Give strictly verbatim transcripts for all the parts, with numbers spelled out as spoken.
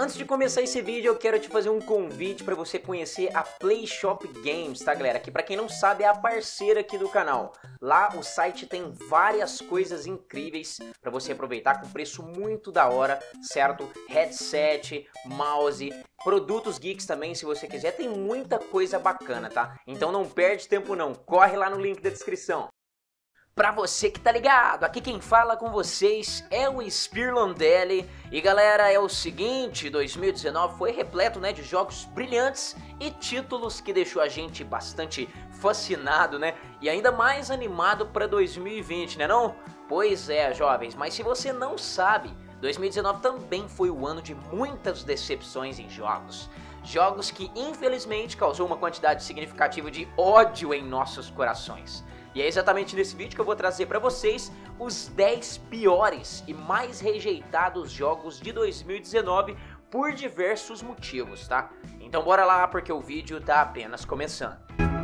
Antes de começar esse vídeo, eu quero te fazer um convite para você conhecer a PlayShop Games, tá galera? Que para quem não sabe é a parceira aqui do canal. Lá o site tem várias coisas incríveis para você aproveitar com preço muito da hora, certo? Headset, mouse, produtos geeks também, se você quiser, tem muita coisa bacana, tá? Então não perde tempo não, corre lá no link da descrição. Pra você que tá ligado, aqui quem fala com vocês é o Spirlondelli. E galera, é o seguinte, dois mil e dezenove foi repleto, né, de jogos brilhantes e títulos que deixou a gente bastante fascinado, né, e ainda mais animado pra dois mil e vinte, né não? Pois é, jovens, mas se você não sabe, dois mil e dezenove também foi o ano de muitas decepções em jogos. Jogos que infelizmente causou uma quantidade significativa de ódio em nossos corações. E é exatamente nesse vídeo que eu vou trazer pra vocês os dez piores e mais rejeitados jogos de dois mil e dezenove por diversos motivos, tá? Então bora lá porque o vídeo tá apenas começando.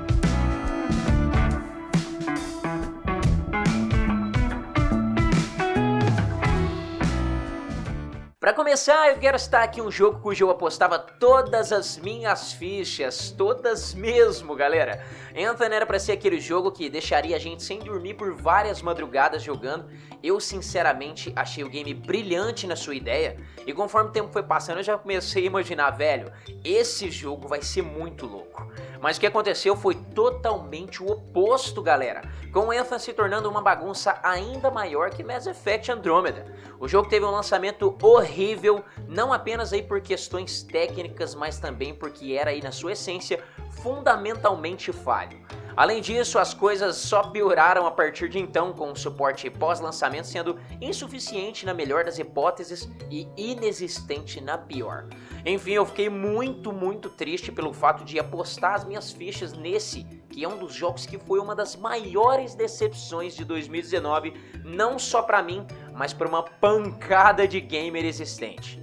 Para começar, eu quero citar aqui um jogo cujo eu apostava todas as minhas fichas, todas mesmo, galera. Anthem era para ser aquele jogo que deixaria a gente sem dormir por várias madrugadas jogando. Eu sinceramente achei o game brilhante na sua ideia e conforme o tempo foi passando eu já comecei a imaginar, velho, esse jogo vai ser muito louco. Mas o que aconteceu foi totalmente o oposto, galera, com o Anthem se tornando uma bagunça ainda maior que Mass Effect Andromeda. O jogo teve um lançamento horrível, não apenas aí por questões técnicas, mas também porque era aí na sua essência fundamentalmente falho. Além disso, as coisas só pioraram a partir de então, com o suporte pós-lançamento sendo insuficiente na melhor das hipóteses e inexistente na pior. Enfim, eu fiquei muito, muito triste pelo fato de apostar as minhas fichas nesse, que é um dos jogos que foi uma das maiores decepções de dois mil e dezenove, não só pra mim, mas pra uma pancada de gamer existente.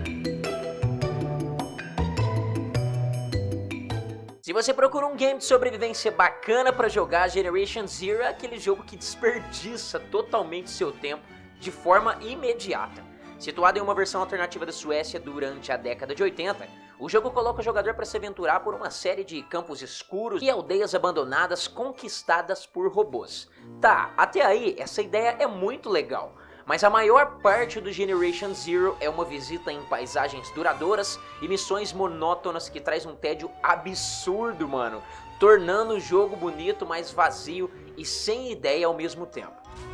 Se você procura um game de sobrevivência bacana para jogar, Generation Zero é aquele jogo que desperdiça totalmente seu tempo de forma imediata. Situado em uma versão alternativa da Suécia durante a década de oitenta, o jogo coloca o jogador para se aventurar por uma série de campos escuros e aldeias abandonadas conquistadas por robôs. Tá, até aí essa ideia é muito legal. Mas a maior parte do Generation Zero é uma visita em paisagens duradouras e missões monótonas que traz um tédio absurdo, mano, tornando o jogo bonito, mas vazio e sem ideia ao mesmo tempo.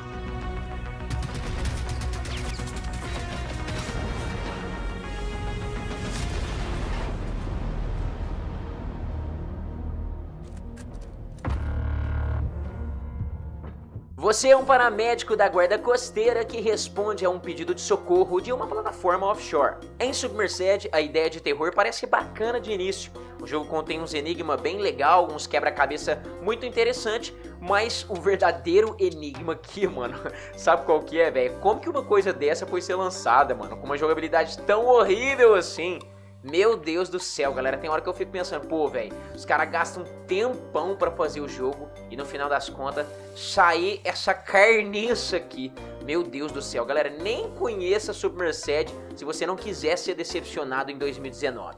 Você é um paramédico da guarda costeira que responde a um pedido de socorro de uma plataforma offshore. Em Submerged, a ideia de terror parece bacana de início. O jogo contém uns enigmas bem legal, uns quebra-cabeça muito interessante, mas o verdadeiro enigma aqui, mano, sabe qual que é, velho? Como que uma coisa dessa foi ser lançada, mano, com uma jogabilidade tão horrível assim? Meu Deus do céu, galera, tem hora que eu fico pensando, pô, velho, os caras gastam um tempão pra fazer o jogo e no final das contas sair essa carniça aqui. Meu Deus do céu, galera, nem conheça Submerged se você não quiser ser decepcionado em dois mil e dezenove.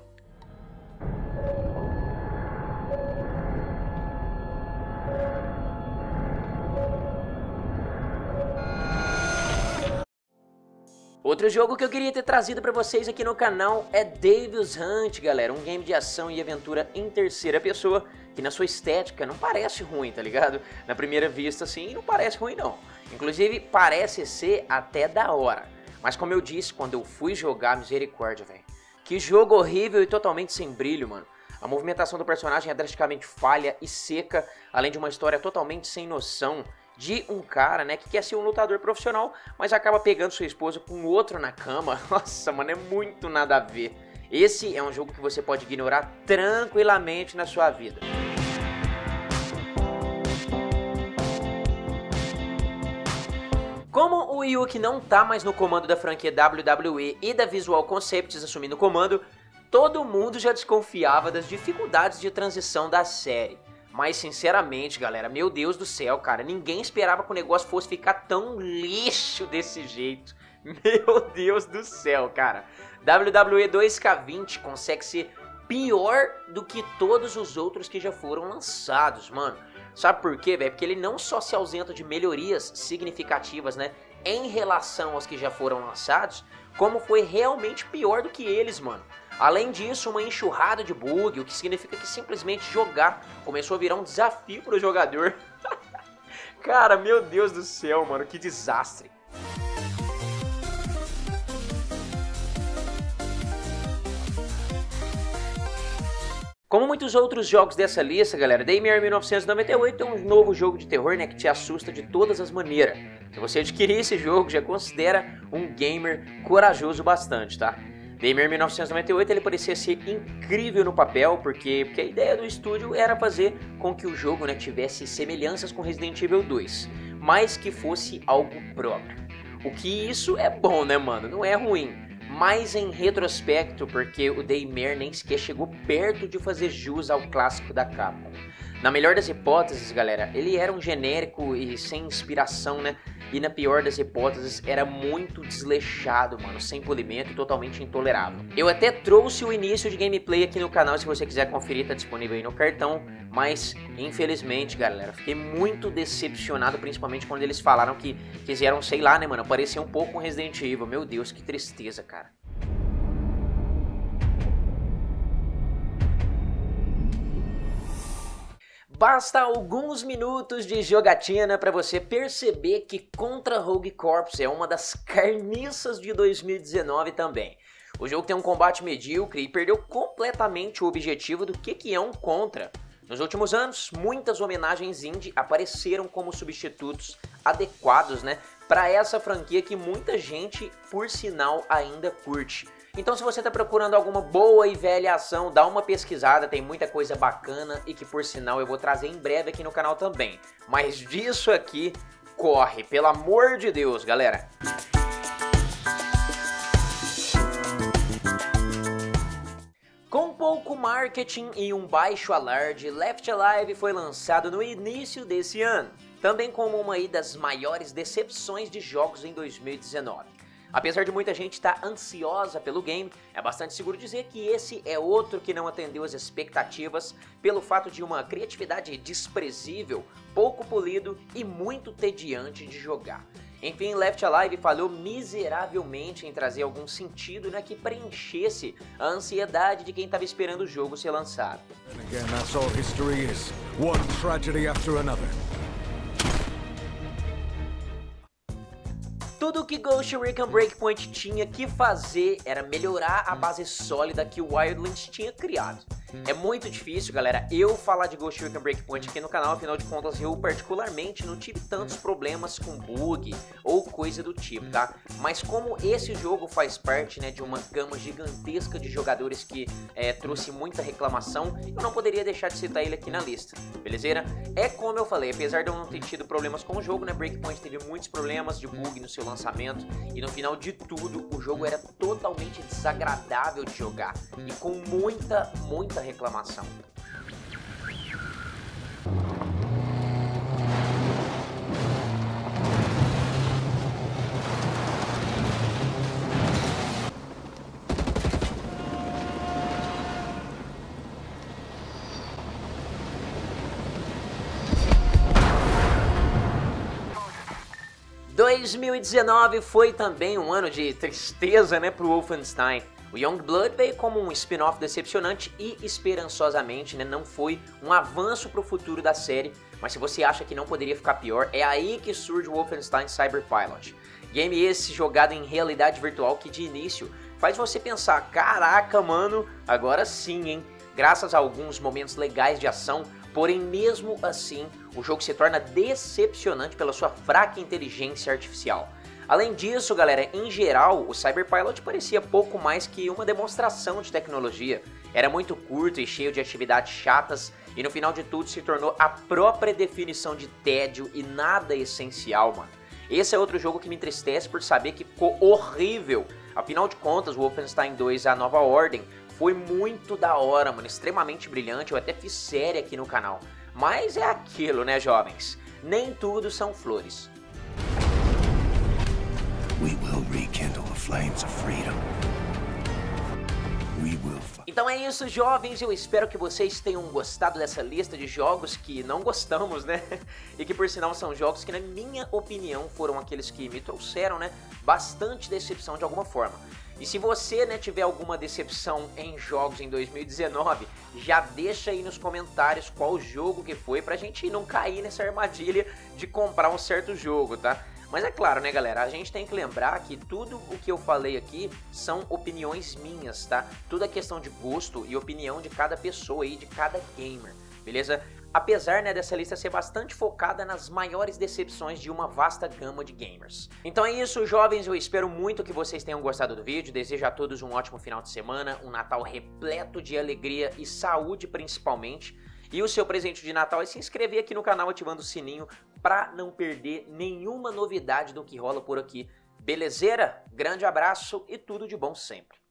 Outro jogo que eu queria ter trazido pra vocês aqui no canal é Devil's Hunt, galera, um game de ação e aventura em terceira pessoa, que na sua estética não parece ruim, tá ligado? Na primeira vista, assim, não parece ruim não. Inclusive, parece ser até da hora. Mas como eu disse, quando eu fui jogar, misericórdia, velho. Que jogo horrível e totalmente sem brilho, mano. A movimentação do personagem é drasticamente falha e seca, além de uma história totalmente sem noção de um cara, né, que quer ser um lutador profissional, mas acaba pegando sua esposa com outro na cama. Nossa, mano, é muito nada a ver. Esse é um jogo que você pode ignorar tranquilamente na sua vida. Como o Yuki não tá mais no comando da franquia W W E e da Visual Concepts assumindo o comando, todo mundo já desconfiava das dificuldades de transição da série. Mas sinceramente, galera, meu Deus do céu, cara, ninguém esperava que o negócio fosse ficar tão lixo desse jeito. Meu Deus do céu, cara. W W E dois K vinte consegue ser pior do que todos os outros que já foram lançados, mano. Sabe por quê, velho? Porque ele não só se ausenta de melhorias significativas, né, em relação aos que já foram lançados, como foi realmente pior do que eles, mano. Além disso, uma enxurrada de bug, o que significa que simplesmente jogar começou a virar um desafio pro jogador. Cara, meu Deus do céu, mano, que desastre. Como muitos outros jogos dessa lista, galera, Daymare mil novecentos e noventa e oito é um novo jogo de terror, né, que te assusta de todas as maneiras. Se você adquirir esse jogo, já considera um gamer corajoso bastante, tá? Daymare mil novecentos e noventa e oito ele parecia ser incrível no papel, porque, porque a ideia do estúdio era fazer com que o jogo, né, tivesse semelhanças com Resident Evil dois, mas que fosse algo próprio. O que isso é bom, né, mano? Não é ruim. Mas em retrospecto, porque o Daymare nem sequer chegou perto de fazer jus ao clássico da Capcom. Na melhor das hipóteses, galera, ele era um genérico e sem inspiração, né? E na pior das hipóteses, era muito desleixado, mano, sem polimento e totalmente intolerável. Eu até trouxe o início de gameplay aqui no canal, se você quiser conferir, tá disponível aí no cartão. Mas, infelizmente, galera, fiquei muito decepcionado, principalmente quando eles falaram que quiseram, sei lá, né, mano, parecer um pouco com Resident Evil. Meu Deus, que tristeza, cara. Basta alguns minutos de jogatina para você perceber que Contra Rogue Corps é uma das carniças de dois mil e dezenove também. O jogo tem um combate medíocre e perdeu completamente o objetivo do que, que é um Contra. Nos últimos anos, muitas homenagens indie apareceram como substitutos adequados, né, para essa franquia que muita gente, por sinal, ainda curte. Então, se você está procurando alguma boa e velha ação, dá uma pesquisada, tem muita coisa bacana e que, por sinal, eu vou trazer em breve aqui no canal também. Mas disso aqui, corre, pelo amor de Deus, galera! Com pouco marketing e um baixo alarde, Left Alive foi lançado no início desse ano, também como uma das maiores decepções de jogos em dois mil e dezenove. Apesar de muita gente estar ansiosa pelo game, é bastante seguro dizer que esse é outro que não atendeu as expectativas pelo fato de uma criatividade desprezível, pouco polido e muito tediante de jogar. Enfim, Left Alive falhou miseravelmente em trazer algum sentido, né, que preenchesse a ansiedade de quem estava esperando o jogo ser lançado. Again, that's all history is. One tragedy after another. Tudo que Ghost Recon Breakpoint tinha que fazer era melhorar a base sólida que o Wildlands tinha criado. É muito difícil, galera, eu falar de Ghost Recon Breakpoint aqui no canal, afinal de contas eu particularmente não tive tantos problemas com bug ou coisa do tipo, tá? Mas como esse jogo faz parte, né, de uma gama gigantesca de jogadores que é, trouxe muita reclamação, eu não poderia deixar de citar ele aqui na lista, belezeira? É como eu falei, apesar de eu não ter tido problemas com o jogo, né, Breakpoint teve muitos problemas de bug no seu lançamento e no final de tudo o jogo era totalmente desagradável de jogar e com muita, muita reclamação. dois mil e dezenove foi também um ano de tristeza, né, pro Wolfenstein. O Youngblood veio como um spin-off decepcionante e, esperançosamente, né, não foi um avanço para o futuro da série, mas se você acha que não poderia ficar pior, é aí que surge o Wolfenstein Cyberpilot. Game esse jogado em realidade virtual que, de início, faz você pensar, caraca, mano, agora sim, hein? Graças a alguns momentos legais de ação, porém, mesmo assim, o jogo se torna decepcionante pela sua fraca inteligência artificial. Além disso, galera, em geral, o Cyberpilot parecia pouco mais que uma demonstração de tecnologia. Era muito curto e cheio de atividades chatas e no final de tudo se tornou a própria definição de tédio e nada essencial, mano. Esse é outro jogo que me entristece por saber que ficou horrível. Afinal de contas, o Wolfenstein dois A Nova Ordem foi muito da hora, mano, extremamente brilhante, eu até fiz série aqui no canal. Mas é aquilo, né, jovens? Nem tudo são flores. We will rekindle the flames of freedom. we will fight. Então é isso, jovens, eu espero que vocês tenham gostado dessa lista de jogos que não gostamos, né? E que por sinal são jogos que, na minha opinião, foram aqueles que me trouxeram, né, bastante decepção de alguma forma. E se você, né, tiver alguma decepção em jogos em dois mil e dezenove, já deixa aí nos comentários qual jogo que foi pra gente não cair nessa armadilha de comprar um certo jogo, tá? Mas é claro, né, galera, a gente tem que lembrar que tudo o que eu falei aqui são opiniões minhas, tá? Tudo é questão de gosto e opinião de cada pessoa aí, de cada gamer, beleza? Apesar, né, dessa lista ser bastante focada nas maiores decepções de uma vasta gama de gamers. Então é isso, jovens, eu espero muito que vocês tenham gostado do vídeo, desejo a todos um ótimo final de semana, um Natal repleto de alegria e saúde principalmente. E o seu presente de Natal é se inscrever aqui no canal ativando o sininho para não perder nenhuma novidade do que rola por aqui. Belezeira? Grande abraço e tudo de bom sempre.